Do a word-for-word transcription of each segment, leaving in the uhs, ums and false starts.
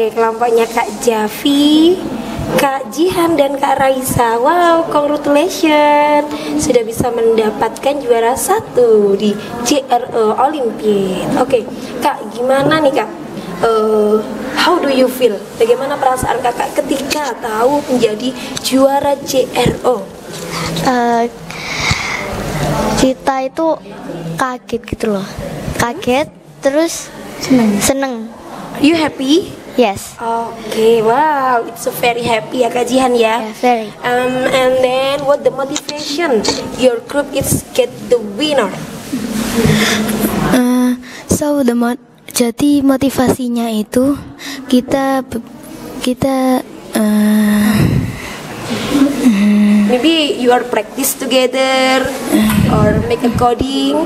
Oke, kelompoknya Kak Javi, Kak Jihan dan Kak Raisa. Wow, congratulations, sudah bisa mendapatkan juara satu di J R O Olympiad. Oke, Kak, gimana nih Kak? Uh, how do you feel? Bagaimana perasaan Kakak ketika tahu menjadi juara J R O? Uh, kita itu kaget gitu loh, kaget terus seneng. Seneng. You happy? Yes. Oke, okay, wow, it's so very happy ya Kak Jihan ya. Yeah, very. Um, and then what the motivation your group is get the winner? Uh, so the mo jadi motivasinya itu kita kita uh, maybe you are practice together or make a coding.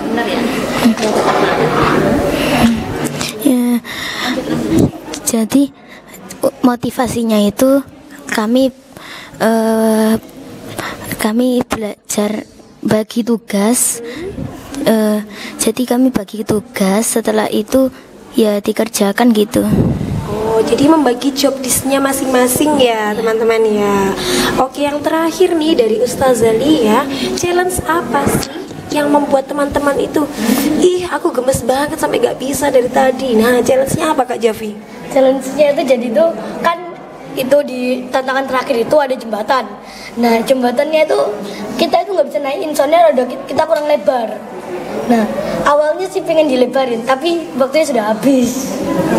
Ya, jadi motivasinya itu kami uh, kami belajar bagi tugas. Uh, jadi kami bagi tugas, setelah itu ya dikerjakan gitu. Oh, jadi membagi job listnya masing-masing ya teman-teman ya. Oke, yang terakhir nih dari Ustazah Lia, challenge apa sih yang membuat teman-teman itu, ih aku gemes banget sampai gak bisa dari tadi? Nah, challenge-nya apa Kak Javi? Challenge-nya itu jadi tuh kan itu di tantangan terakhir itu ada jembatan. Nah, jembatannya itu kita itu nggak bisa naikin soalnya roda kita kurang lebar. Nah, awalnya sih pengen dilebarin, tapi waktunya sudah habis.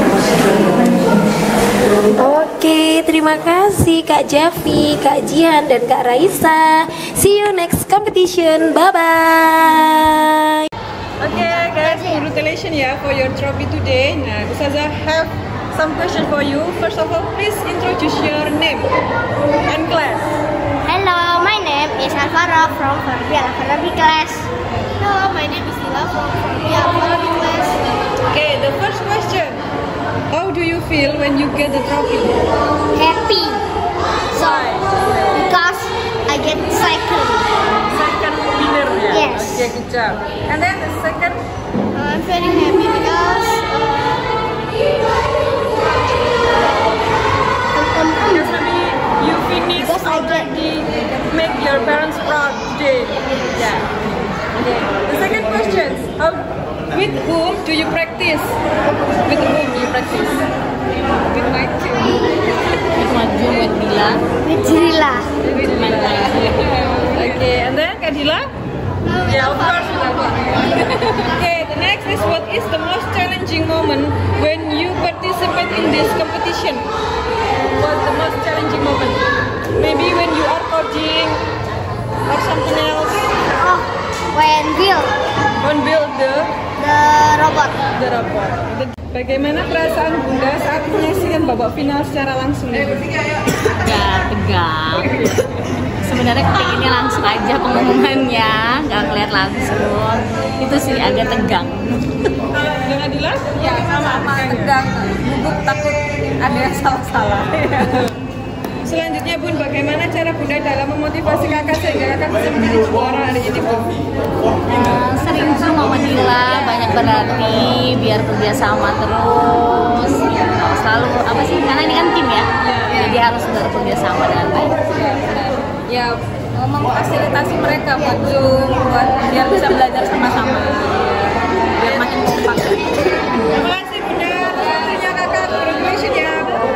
Oke, terima kasih Kak Javi, Kak Jihan, dan Kak Raisa. See you next competition. Bye-bye. Okay guys, congratulations ya for your trophy today. Nah, Ustazah have some question for you. First of all, please introduce your name and class. Hello, my name is Alvaro from Farbia Alpha class. Hello, my name is Ila from Farbia Alpha class. Okay, the first question. How do you feel when you get the trophy? Happy. So, because I get second. Second winner ya? Yes. Okay, good job. And then the second? Uh, I'm very happy because uh, Because maybe you finish Because I get- already make your parents proud today. Yeah. Okay. The second question. How, with whom do you practice? With whom do you practice? With my team. With Maju, with Bila, with Jirila. With my Okay, and then Kadila? Yeah, of course. Okay, the next is what is the most challenging moment when you participate in this competition? What's the most challenging moment? Maybe when you are coding or something else. Oh, when Bill, When build the the robot. the robot. Bagaimana perasaan Bunda saat menyaksikan babak final secara langsung? ya tegang. Sebenarnya pengennya langsung aja pengumumannya, nggak ngeliat langsung. Itu sih agak tegang. Dengan Adila? Ya sama tegang, gugup takut ada yang salah-salah. Selanjutnya Bun, bagaimana cara Bunda dalam memotivasi kakak sehingga kakak bisa menjadi juara hari ini Bun? Uh, sering zoom sama Dila, banyak berlatih biar kerjasama terus. Ya, selalu apa sih? Karena ini kan tim ya, jadi harus bekerja sama dengan baik. Ya, memfasilitasi mereka buat zoom, buat biar bisa belajar sama-sama, biar makin cepat. Terima kasih Bunda, waktunya kakak, congratulations ya.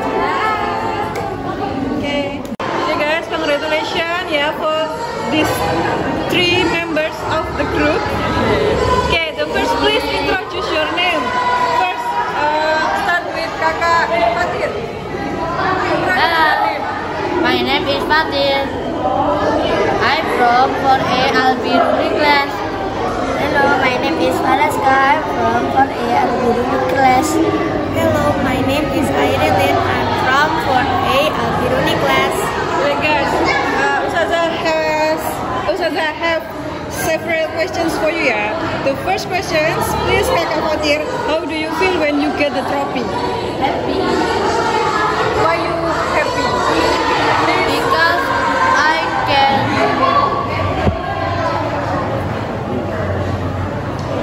Oke, jadi guys, congratulations ya for these three members of the group. Okay, the first please introduce your name. First, uh, start with kakak Fatir. Hello, my name is Fatir. I'm from four A Albiruni class. Hello, my name is Alaska. I'm from four A Albiruni class. Hello, my name is Airetin. I'm from four A Albiruni class. Okay guys, uh, Ustazah has Ustazah have several questions for you ya. The first questions, please kakak Fatir, how do you feel when you get the trophy? Happy Why you happy? because I can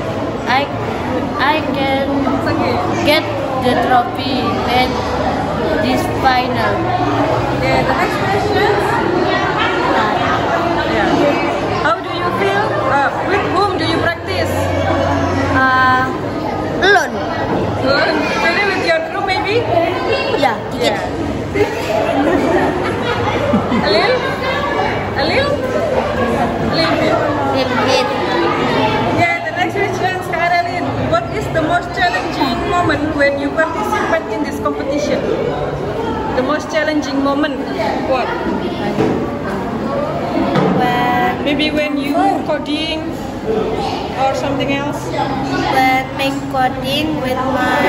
I I can It's okay. get the trophy when moment. What? When Maybe when you coding or something else. when make coding with my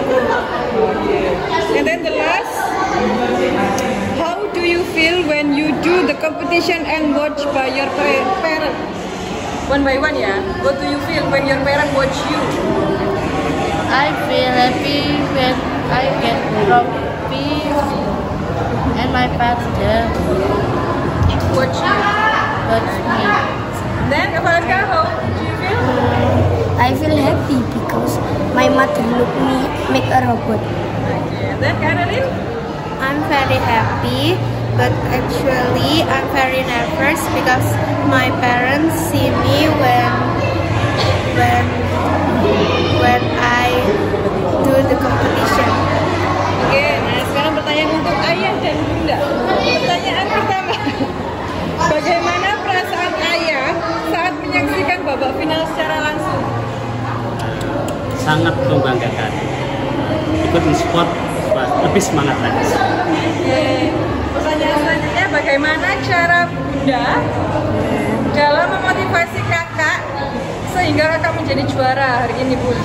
And then the last, how do you feel when you do the competition and watch by your pa- parent? One by one, yeah. What do you feel when your parent watch you? I feel happy when I get trophy and my father Watch you. watch me. Then, Apalaka, how do you feel? I feel happy because my mother look me make a robot. Okay. Then, Caroline? I'm very happy, but actually I'm very nervous because my parents see me when when when I do the competition. Oke, nah sekarang pertanyaan untuk ayah dan bunda. Pertanyaan pertama, bagaimana perasaan ayah saat menyaksikan babak final secara langsung? Sangat membanggakan. Ikut e-sport lebih semangat lagi. Oke, pertanyaan selanjutnya, bagaimana cara bunda dalam memotivasi kakak sehingga kakak menjadi juara hari ini, Bun?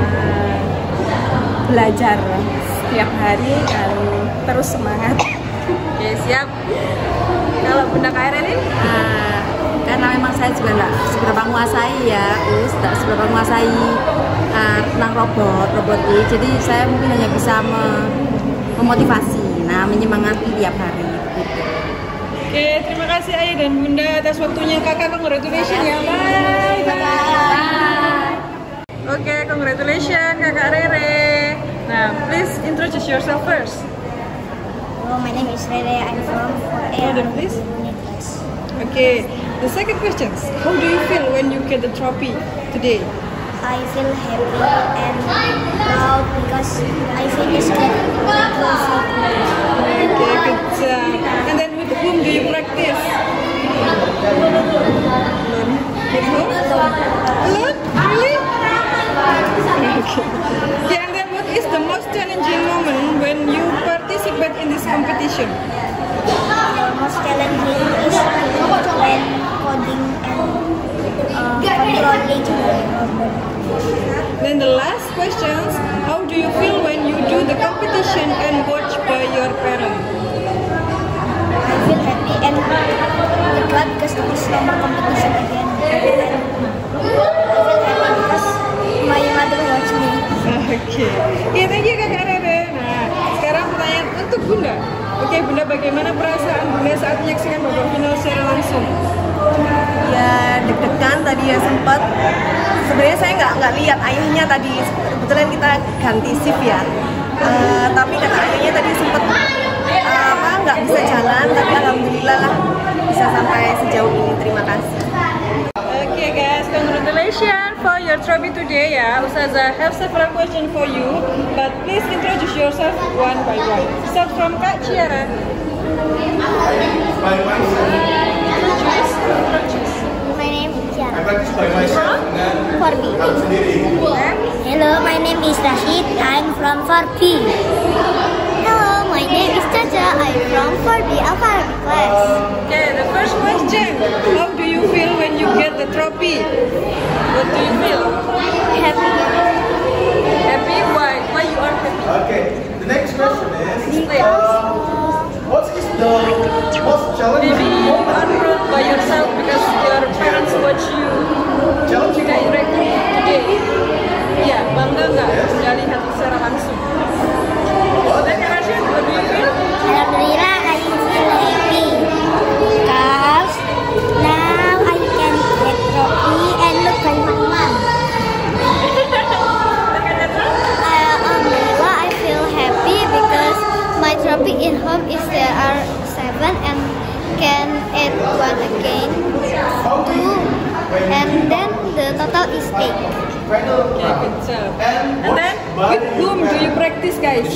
Belajar setiap hari dan terus semangat. Oke, siap. Kalau bunda K R L ini? Nah, karena memang saya juga nggak seberapa menguasai ya, terus nggak seberapa menguasai uh, tentang robot, robot ini. Jadi saya mungkin hanya bisa me- memotivasi, nah menyemangati tiap hari. Oke, terima kasih ayah dan bunda atas waktunya. Kakak, congratulations ya. Bye. Bye. Oke, congratulations kakak Rere. Nah, please introduce yourself first. Hello, my name is Rere. I'm from Hold on, please. Okay, the second question, how do you feel when you get the trophy today? I feel happy and proud because I finished the trophy. Okay, good job. And then with whom do you practice? Alone. With whom? Alone? Really? Okay. Yeah, and then what is the most challenging moment when you participate in this competition? The most challenging is when coding and uh, controlling the robot. Then the last questions, how do you feel when you do the competition and watch by your parents? I feel happy and glad because this is no more competition again. And I feel happy because my mother watch me. Oke, okay. Thank you kakak Rere. Nah, sekarang pertanyaan untuk bunda. Oke, okay, bunda, bagaimana perasaan bunda saat menyaksikan babak final secara langsung? Ya deg-degan tadi ya sempat. Sebenarnya saya nggak nggak lihat ayahnya tadi. Kebetulan kita ganti shift ya. Uh, tapi kata ayahnya tadi sempat uh, apa nggak bisa jalan. Tapi alhamdulillah lah bisa sampai sejauh ini. Terima kasih. Okay guys, congratulations for your trophy today ya. Ustazah have several questions for you, but please introduce yourself one by one. Start from Kak Ciara. Introduce, introduce. My name is Ciara. From? Forbi. Hello, my name is Rashid. I'm from Forbi. Hello, my name is Caca. I'm from Forbi Alpha class. Okay, the first question. How do you feel when you get the trophy? What do you feel? Happy. Happy? Why? Why you are happy? Okay, the next question is, Explain. what is the most challenging Maybe you are proud by yourself because your parents watch you challenging directly today. Iya, bangga nggak sudah lihat secara langsung? Dan Kak Rashid, what do you feel? Alhamdulillah, I feel happy because now I can get trophy and look by my mom. Uh, Alhamdulillah, I feel happy because my trophy in home is there are seven and can add one again, two, and then the total is eight. Okay, good job. And then, with whom do you practice, guys?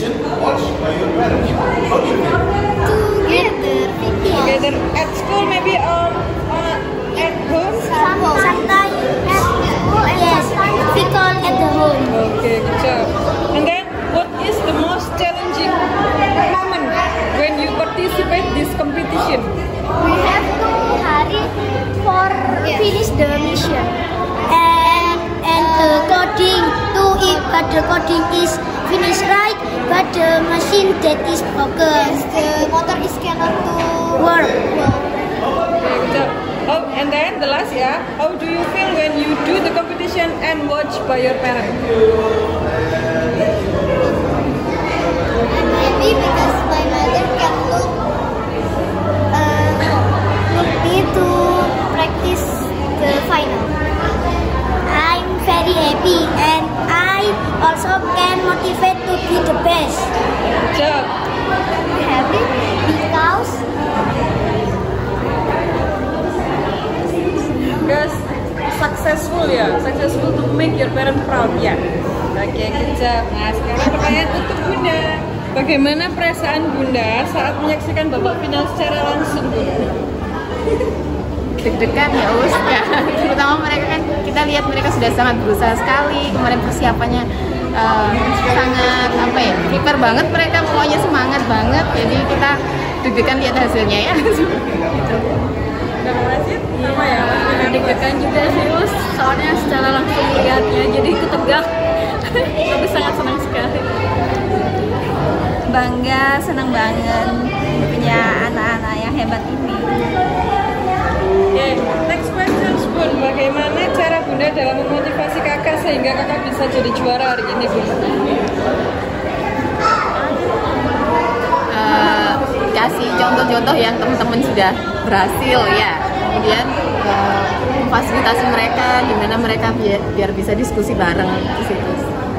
Together, Together at school, maybe, or uh, at home? sometimes at school, yes, we call at the home. Okay, good job. And then, what is the most challenging moment when you participate but the coding is finished right, but the machine that is broken. The motor is cannot to work. Okay, good job. Oh, and then the last, yeah. How do you feel when you do the competition and watch by your parents? I'm happy because my mother can look uh, look me to practice the final. I'm very happy and I also can motivate to be the best. Good job. I'm happy because Because successful ya, successful to make your parent proud ya. Oke, okay, good job. Nah, sekarang pertanyaan untuk Bunda. Bagaimana perasaan Bunda saat menyaksikan babak final secara langsung, Bunda? Deg-degan ya Us ya. Terutama mereka kan, kita lihat mereka sudah sangat berusaha sekali. Kemarin persiapannya uh, sangat apa ya, prepare banget mereka, pokoknya semangat banget. Jadi kita deg-degan lihat hasilnya ya. Gitu. Sama ya, deg-degan juga sih Us, soalnya secara langsung lihatnya jadi ketegak. Tapi sangat senang sekali. Bangga, senang banget punya anak-anak yang hebat ini. Oke, okay, next question Bun, bagaimana cara Bunda dalam memotivasi kakak sehingga kakak bisa jadi juara hari ini, Bun? Uh, kasih contoh-contoh yang teman-teman sudah berhasil ya, kemudian uh, fasilitasi mereka gimana mereka biar, biar bisa diskusi bareng di situ.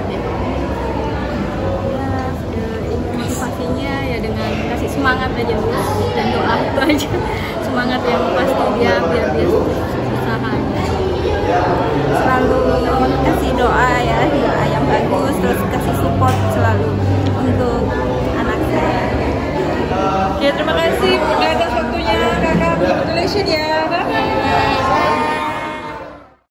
Motivasinya ya dengan kasih semangat aja dan doa itu aja, semangat yang pasti dia biar dia usaha. Selalu kasih doa ya, doa yang bagus, terus kasih support selalu untuk anak saya. Oke, terima kasih Bunda atas waktunya kakak. Congratulations ya. Bye.